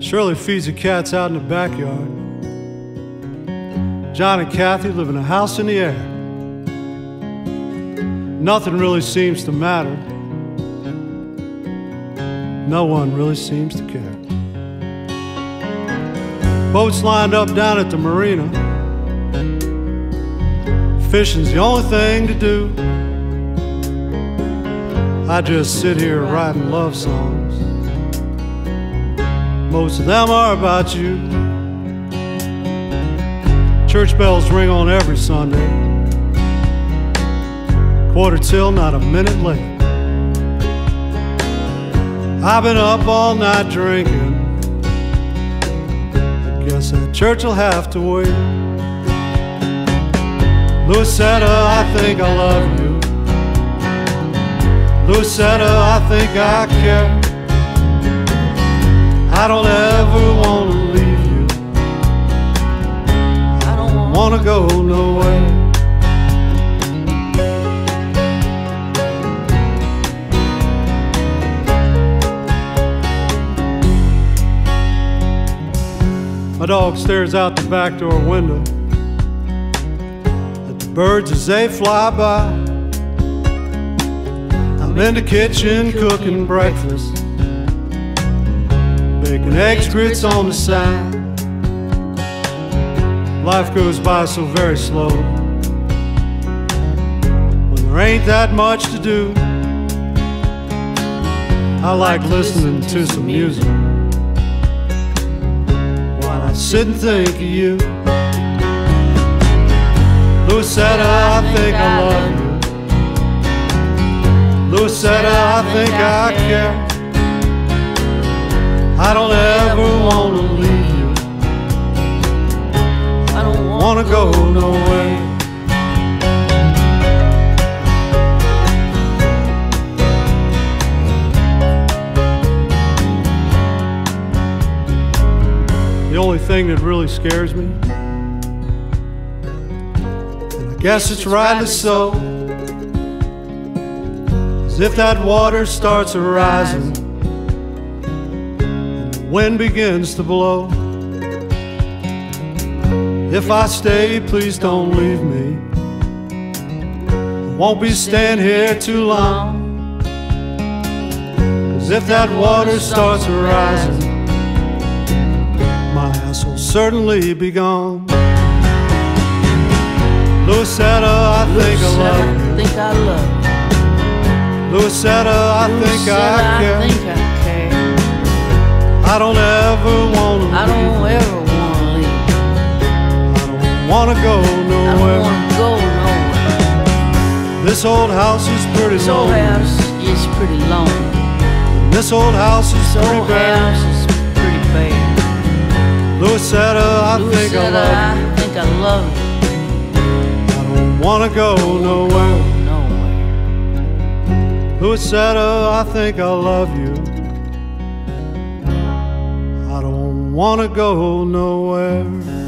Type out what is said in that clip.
Shirley feeds the cats out in the backyard. John and Kathy live in a house in the air. Nothing really seems to matter. No one really seems to care. Boats lined up down at the marina. Fishing's the only thing to do. I just sit here writing love songs. Most of them are about you. Church bells ring on every Sunday. Quarter till, not a minute late. I've been up all night drinking. I guess that church will have to wait. Lucetta, I think I love you. Lucetta, I think I care. I don't ever want to leave you. I don't want to go nowhere. My dog stares out the back door window at the birds as they fly by. I'm in the kitchen cooking breakfast, baking eggs, grits on the side. Life goes by so very slow when there ain't that much to do. I like listening to some music while I sit and think of you. Lucetta, I think I love you. Lucetta, I think I care. I don't ever want to leave you. I don't want to go nowhere. The only thing that really scares me, and I guess it's rightly so, is if that water starts rising and the wind begins to blow. If I stay, please don't leave me. I won't be staying here too long. 'Cause if that water starts rising, my ass will certainly be gone. Lucetta, I think I love you. Lucetta, I think I care. I don't ever want to leave. I don't want to go nowhere. This old house is pretty lonely. This old house is pretty bad. Lucetta, I think I love you. I don't want to go nowhere. Lucetta, I think I love you. I don't want to go nowhere.